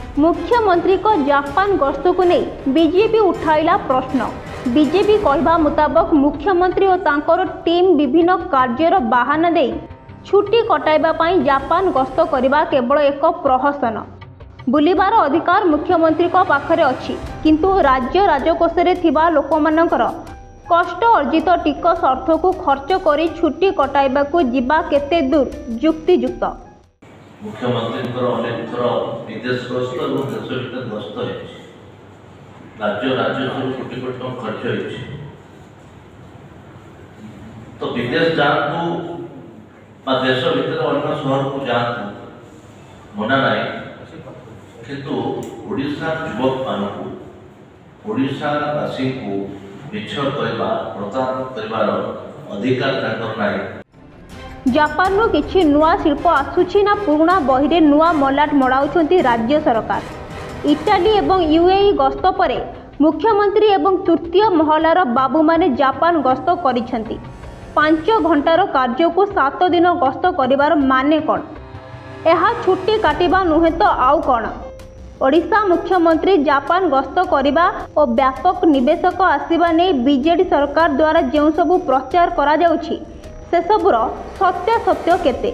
मुख्यमंत्री को जापान गस्त को नहीं बीजेपी उठाइला प्रश्न। बीजेपी कहवा मुताबक मुख्यमंत्री और तांकर टीम विभिन्न कार्यर बाहाना दे छुट्टी कटाइबा पाई जापान गस्त करने केवल एक प्रहसन। बुलिबार अधिकार मुख्यमंत्री को पाखरे अछि, किंतु राज्य राजकोष रे थिबा लोकमानकर कष्ट अर्जित टिकस अर्थ को खर्च करी छुट्टी कटाइबा को जिबा केते दूर युक्तियुक्त। मुख्यमंत्री अनेक थर विदेश गस्त और देश भर गस्त राज्य राजस्व कोटी कोटी टका खर्च हो, तो विदेश जातु देश भीतर अन्य शहर को जातु मना ना, किंतु ओडिशा युवक मानू ओडिशावासी को मिछ कहवा प्रचार कर अधिकार नहीं। जापान रो किछि नुआ शिल्प आसुछि ना पुराना बहिरे नुआ मलाट मड़ाउछंती राज्य सरकार। इटाली एवं यूएई गस्त परे मुख्यमंत्री एवं तृतीय महलार बाबू माने जापान गस्त करिछंती। 5 घंटार कार्य को 7 दिन गस्त करिवार माने कोन? एहा छुट्टी काटिबा नुहे तो आउ कोन? ओडिशा मुख्यमंत्री जापान गस्त करिबा और व्यापक निवेशक आसीबा नै बीजेडी सरकार द्वारा जेउ सबु प्रचार करा जाउछि से सबुर सत्य केते?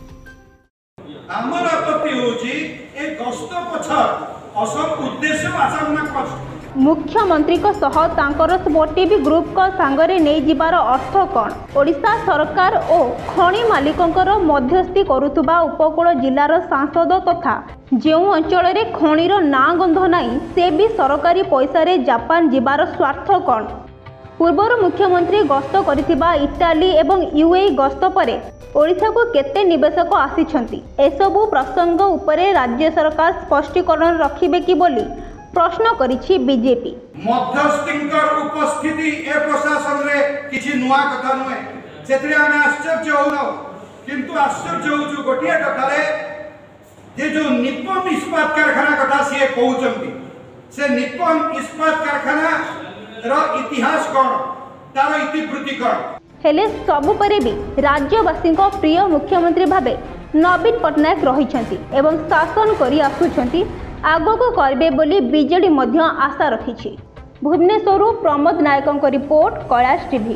हमर आपत्ति होची ए गस्त पछ असल उद्देश्य आसामना कर मुख्यमंत्री को सह तांकर टीवी ग्रुप को सांगरे नै जिबार अर्थ कोन? ओडिशा सरकार और खणी मालिकंकर मध्यस्थी करुथुबा उपकूल जिलार सांसद तथा जेउ अंचल रे खणीर ना गंध नाही से भी सरकारी पैसा रे जापान जिबार स्वार्थ कोन? पूर्वर मुख्यमंत्री गस्त करिथिबा इटाली एवं यूएई गस्त परे ओडिशा को केते निवेशक आसीछंती? एसबु प्रसंग उपरे राज्य सरकार स्पष्टीकरण रखिबे कि बोली प्रश्न करिछि बीजेपी। मध्यस्थींकर उपस्थिति ए प्रशासन रे किछि नुआ कथा नय, सेतरे हम आश्चर्य होनो, किंतु आश्चर्य होछु गोटिया कथा रे जे जो निप्पन इस्पात कारखाना कथा से कहउचंती, से निप्पन इस्पात कारखाना रो इतिहास कोन, तार इतिवृत्ति कोन? हेले सबु परे भी राज्यवासी को प्रिय मुख्यमंत्री भाबे नवीन पटनायक रहिछंती एवं शासन करी आसुछंती, आगो को करबे बोली बीजेडी मध्य आशा रखिछि। भुवनेश्वरु प्रमोद नायकଙ୍କ report, Kailash TV.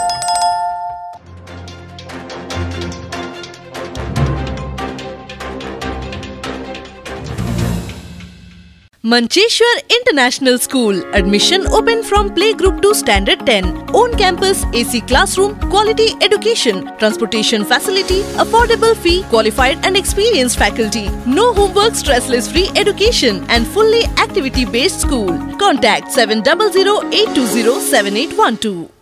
Mancheshwar International School. Admission open from playgroup to standard 10. Own campus, AC classroom, quality education, transportation facility, affordable fee, qualified and experienced faculty. No homework, stressless free education and fully activity based school. Contact 700 820 7812.